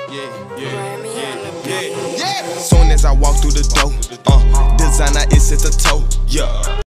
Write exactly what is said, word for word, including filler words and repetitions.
yeah, yeah, yeah, yeah, yeah. Soon as I walk through the door, uh,